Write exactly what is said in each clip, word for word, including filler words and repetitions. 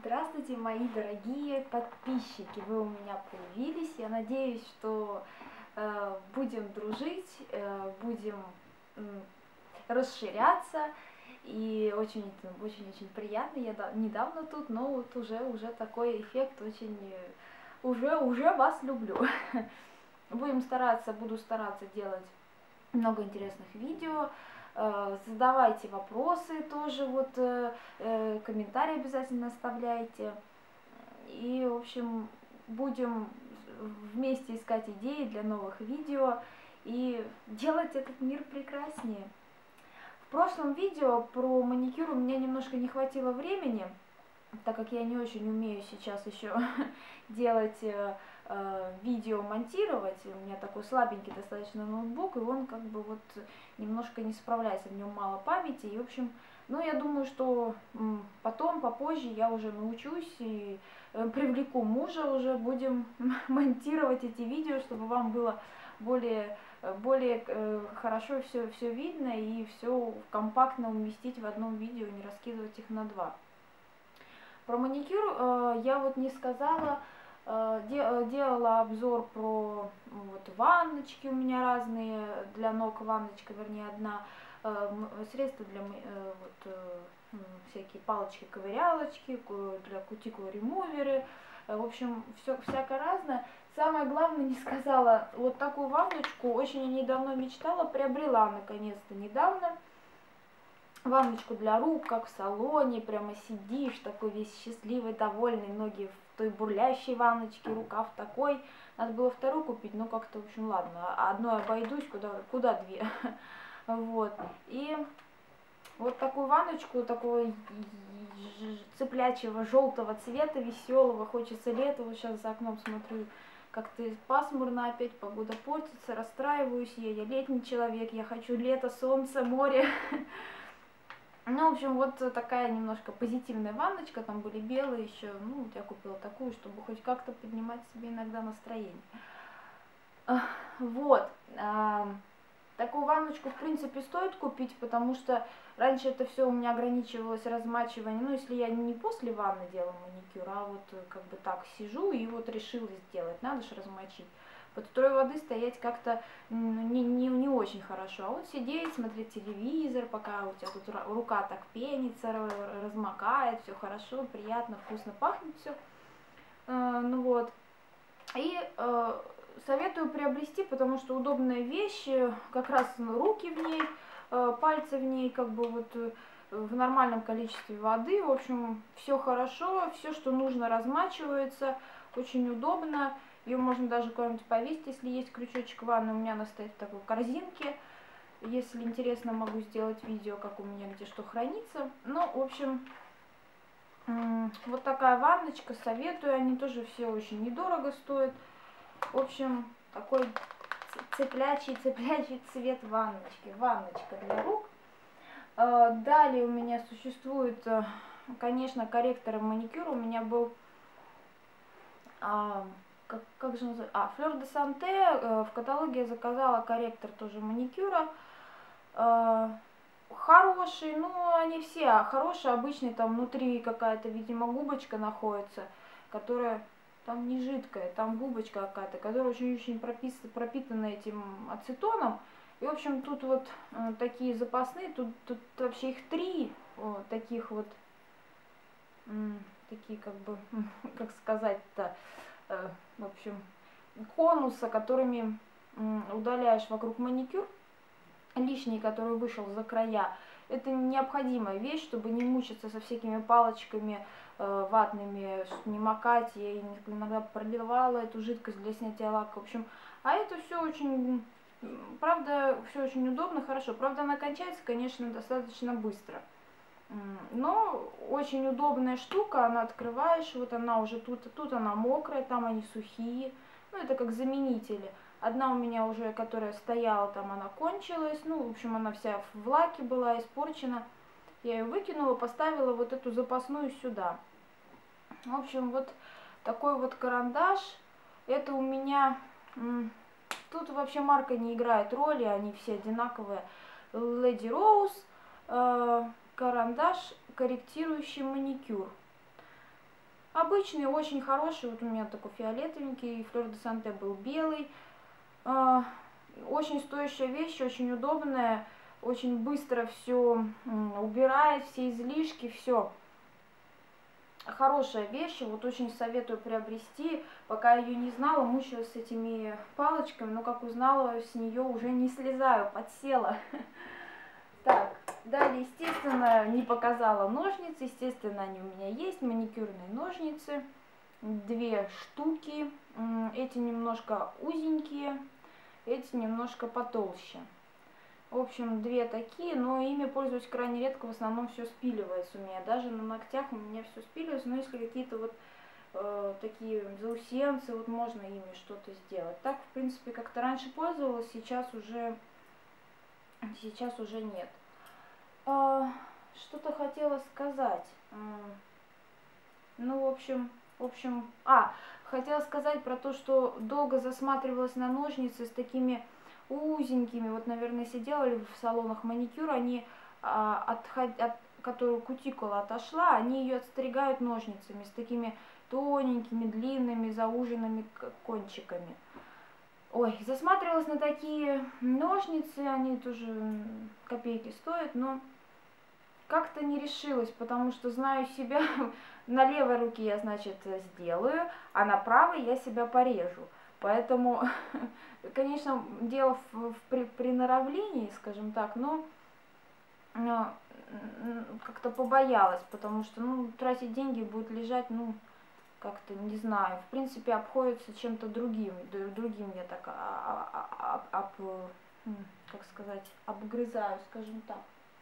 Здравствуйте, мои дорогие подписчики! Вы у меня появились. Я надеюсь, что э, будем дружить, э, будем э, расширяться. И очень, очень, очень приятно. Я да, недавно тут, но вот уже, уже такой эффект очень, э, уже, уже вас люблю. Будем стараться, буду стараться делать много интересных видео. Задавайте вопросы тоже, вот комментарии обязательно оставляйте. И, в общем, будем вместе искать идеи для новых видео и делать этот мир прекраснее. В прошлом видео про маникюр у меня немножко не хватило времени, так как я не очень умею сейчас еще делать э, э, видео, монтировать. У меня такой слабенький достаточно ноутбук, и он как бы вот немножко не справляется, в нем мало памяти. И, в общем, ну, я думаю, что потом, попозже я уже научусь и э, привлеку мужа, уже будем монтировать эти видео, чтобы вам было более, более э, хорошо все, все видно и все компактно уместить в одном видео, не раскидывать их на два. Про маникюр э, я вот не сказала, э, де, делала обзор про вот, ванночки у меня разные, для ног ванночка, вернее одна, э, средства для э, вот, э, всякие палочки-ковырялочки, для кутикулы ремуверы, э, в общем, все всякое разное. Самое главное не сказала, вот такую ванночку очень я недавно мечтала, приобрела наконец-то недавно. Ванночку для рук, как в салоне, прямо сидишь, такой весь счастливый, довольный, ноги в той бурлящей ванночке, рукав такой. Надо было вторую купить, но как-то, в общем, ладно, одной обойдусь, куда, куда две. Вот, и вот такую ванночку, такого цыплячьего желтого цвета, веселого, хочется лета, вот сейчас за окном смотрю, как-то пасмурно опять, погода портится, расстраиваюсь я, я летний человек, я хочу лето, солнце, море. Ну, в общем, вот такая немножко позитивная ванночка, там были белые еще, ну, вот я купила такую, чтобы хоть как-то поднимать себе иногда настроение. Вот, такую ванночку, в принципе, стоит купить, потому что раньше это все у меня ограничивалось размачиванием, ну, если я не после ванны делаю маникюр, а вот как бы так сижу и вот решила сделать, надо же размочить. Под струей воды стоять как-то не, не, не очень хорошо. А вот сидеть, смотреть телевизор, пока у тебя тут рука так пенится, размокает, все хорошо, приятно, вкусно пахнет все. Э, ну вот. И э, советую приобрести, потому что удобная вещь, как раз руки в ней, э, пальцы в ней, как бы вот э, в нормальном количестве воды. В общем, все хорошо, все, что нужно, размачивается, очень удобно. Ее можно даже куда-нибудь повесить, если есть крючочек в ванной. У меня она стоит в такой корзинке. Если интересно, могу сделать видео, как у меня где что хранится. Ну, в общем, вот такая ванночка, советую. Они тоже все очень недорого стоят. В общем, такой цеплячий, цеплячий цвет ванночки. Ванночка для рук. Далее у меня существует, конечно, корректор маникюра. У меня был... Как, как же называется? А, Fleur de Santé, э, в каталоге я заказала корректор тоже маникюра. Э, хороший, ну они все хорошие, обычные, там внутри какая-то, видимо, губочка находится, которая там не жидкая, там губочка какая-то, которая очень-очень пропитана этим ацетоном. И, в общем, тут вот э, такие запасные, тут, тут вообще их три, вот, таких вот, такие как бы, как сказать-то, в общем, конуса, которыми удаляешь вокруг маникюр, лишний, который вышел за края. Это необходимая вещь, чтобы не мучиться со всякими палочками э, ватными, не макать. Я иногда проливала эту жидкость для снятия лака. В общем, а это все очень, правда, все очень удобно, хорошо. Правда, она кончается, конечно, достаточно быстро. Но очень удобная штука, она открываешь, вот она уже тут, тут она мокрая, там они сухие, ну это как заменители. Одна у меня уже, которая стояла, там она кончилась, ну в общем она вся в лаке была, испорчена. Я ее выкинула, поставила вот эту запасную сюда. В общем, вот такой вот карандаш, это у меня, тут вообще марка не играет роли, они все одинаковые. Lady Rose, карандаш, корректирующий маникюр. Обычный, очень хороший, вот у меня такой фиолетовенький, Fleur de Santé был белый. А, очень стоящая вещь, очень удобная, очень быстро все убирает, все излишки, все. Хорошая вещь, вот очень советую приобрести. Пока ее не знала, мучилась с этими палочками, но как узнала, с нее уже не слезаю, подсела. Так, далее, естественно, не показала ножницы, естественно, они у меня есть, маникюрные ножницы, две штуки, эти немножко узенькие, эти немножко потолще. В общем, две такие, но ими пользуюсь крайне редко, в основном все спиливается у меня. Даже на ногтях у меня все спиливается, но если какие-то вот э, такие заусенцы, вот можно ими что-то сделать. Так, в принципе, как-то раньше пользовалась, сейчас уже, сейчас уже нет. Э, что-то хотела сказать. Э, ну, в общем, в общем, а, хотела сказать про то, что долго засматривалась на ножницы с такими узенькими, вот, наверное, если делали в салонах маникюр, они, а, от, от которую кутикула отошла, они ее отстригают ножницами с такими тоненькими, длинными, зауженными кончиками. Ой, засматривалась на такие ножницы, они тоже копейки стоят, но как-то не решилась, потому что знаю себя, на левой руке я, значит, сделаю, а на правой я себя порежу. Поэтому, конечно, дело в, в при, приноравливании, скажем так, но, но как-то побоялась, потому что, ну, тратить деньги будет лежать, ну, как-то, не знаю, в принципе, обходится чем-то другим, другим я так, а, а, а, об, как сказать, обгрызаю, скажем так,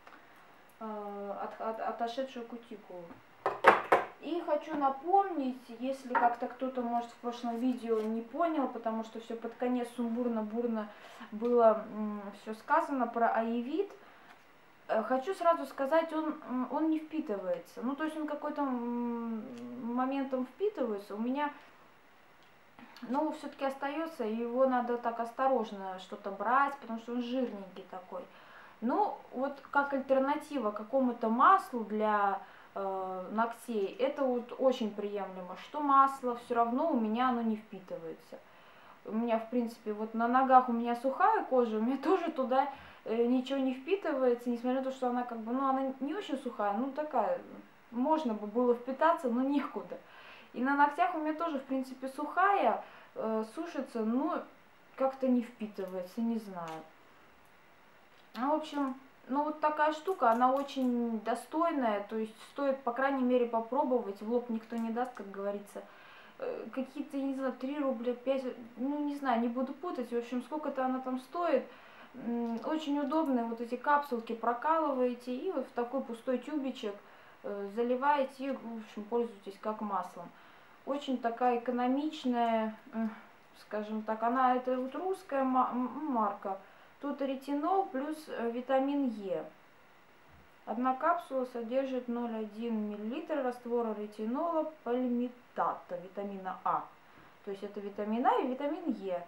от, от, отошедшую кутикулу. И хочу напомнить, если как-то кто-то, может, в прошлом видео не понял, потому что все под конец сумбурно-бурно было все сказано про аевит, хочу сразу сказать, он, он не впитывается. Ну, то есть он какой-то моментом впитывается. У меня, ну, все-таки остается, его надо так осторожно что-то брать, потому что он жирненький такой. Ну, вот как альтернатива какому-то маслу для э, ногтей, это вот очень приемлемо. Что масло, все равно у меня оно не впитывается. У меня, в принципе, вот на ногах у меня сухая кожа, у меня тоже туда э, ничего не впитывается, несмотря на то, что она как бы, ну, она не очень сухая, ну, такая, можно бы было впитаться, но некуда. И на ногтях у меня тоже, в принципе, сухая, э, сушится, но как-то не впитывается, не знаю. Ну, в общем, ну вот такая штука, она очень достойная, то есть стоит, по крайней мере, попробовать, в лоб никто не даст, как говорится. Какие-то, не знаю, три рубля, пять, ну, не знаю, не буду путать, в общем, сколько-то она там стоит. Очень удобные вот эти капсулки прокалываете и вот в такой пустой тюбичек заливаете и, в общем, пользуетесь как маслом. Очень такая экономичная, скажем так, она, это вот русская марка. Тут ретинол плюс витамин Е. Одна капсула содержит ноль целых одна миллилитра раствора ретинола пальмитата, витамина А. То есть это витамин А и витамин Е.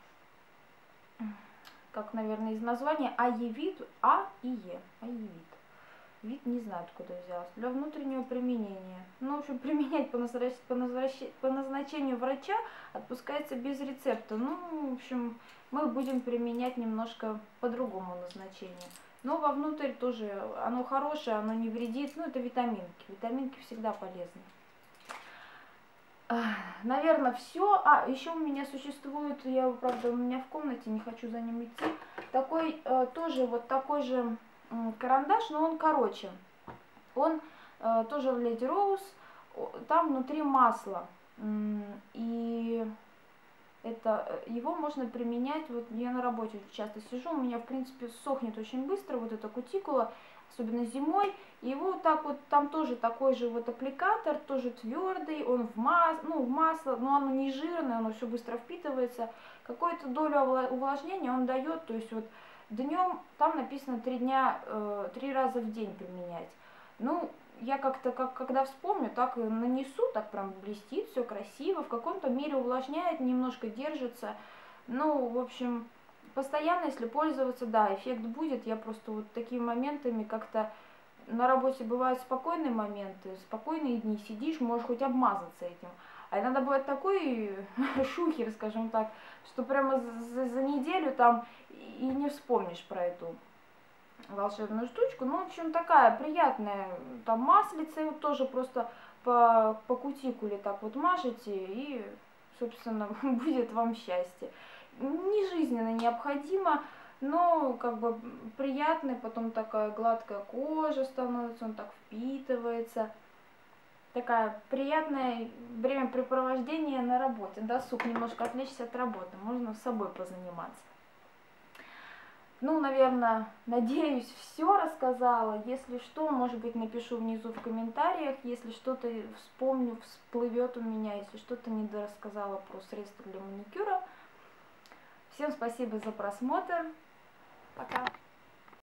Как, наверное, из названия аевит, А и Е. Аевит. Вид не знаю, откуда взялось. Для внутреннего применения. Ну, в общем, применять по, назрач... по, назрач... по назначению врача отпускается без рецепта. Ну, в общем, мы будем применять немножко по другому назначению. Но вовнутрь тоже оно хорошее, оно не вредит. Ну, это витаминки. Витаминки всегда полезны. Наверное, все. А, еще у меня существует, я, правда, у меня в комнате, не хочу за ним идти, такой, э, тоже вот такой же карандаш, но он короче. Он э, тоже в Lady Rose, там внутри масло. И это, его можно применять, вот я на работе часто сижу, у меня, в принципе, сохнет очень быстро вот эта кутикула, особенно зимой. И его вот так вот, там тоже такой же вот аппликатор, тоже твердый, он в, мас, ну, в масло, но оно не жирное, оно все быстро впитывается. Какую-то долю увлажнения он дает, то есть вот днем, там написано три дня, э, три раза в день применять. Ну, я как-то, как, когда вспомню, так и нанесу, так прям блестит, все красиво, в каком-то мере увлажняет, немножко держится. Ну, в общем, постоянно, если пользоваться, да, эффект будет. Я просто вот такими моментами как-то на работе бывают спокойные моменты, спокойные дни, сидишь, можешь хоть обмазаться этим. А иногда бывает такой шухер, скажем так, что прямо за, за неделю там и не вспомнишь про эту волшебную штучку. Ну, в общем, такая приятная, там маслица, вот тоже просто по, по кутикуле так вот мажете, и, собственно, будет вам счастье. Не жизненно необходимо, но как бы приятный, потом такая гладкая кожа становится, он так впитывается. Такая приятное времяпрепровождение на работе, досуг, немножко отвлечься от работы, можно с собой позаниматься. Ну, наверное, надеюсь, все рассказала. Если что, может быть, напишу внизу в комментариях. Если что-то вспомню, всплывет у меня, если что-то недорассказала про средства для маникюра. Всем спасибо за просмотр. Пока.